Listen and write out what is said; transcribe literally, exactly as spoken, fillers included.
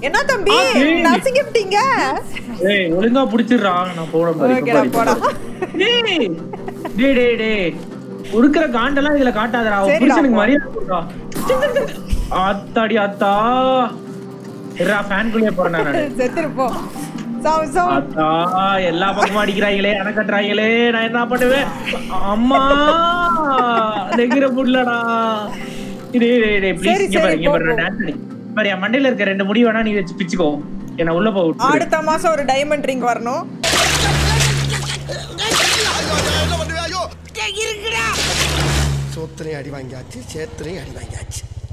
என்ன தம்பி நசிங்கிட்டீங்க? ஏய் ஒழுங்கா புடிச்சிடுறா நான் போற மாதிரி. ஓகேடா போடா. டேய் டேய் டேய் டேய் உருக்குற காண்டெல்லாம் இதுல காட்டாதடா. புருஷனுக்கு மரியாதை கொடுடா. ஆத்தாடி ஆத்தா. இரா ஃபேன் குளிய போறேன் நான். செத்துரு போ. சாவு சாவு. ஆத்தா எல்லா பக்கமும் அடிக்குறாங்களே அணை கட்டறாங்களே நான் என்ன பண்ணுவேன்? அம்மா நெகிர புள்ளடா. டேய் டேய் டேய் ப்ளீஸ் இங்க பாரு இங்க பாரு டான்ஸ் பண்ணி. பாரு என் மண்டையில இருக்க ரெண்டு முடி வேணா நீ வெச்சு பிச்சுக்கோ. என்ன உள்ள போ விட்டு. அடுத்த மாசம் ஒரு டைமண்ட் ரிங் வரணும். சோத்திரையும் அடி வாங்கியாச்சு சேத்திரையும் அடி வாங்கியாச்சு.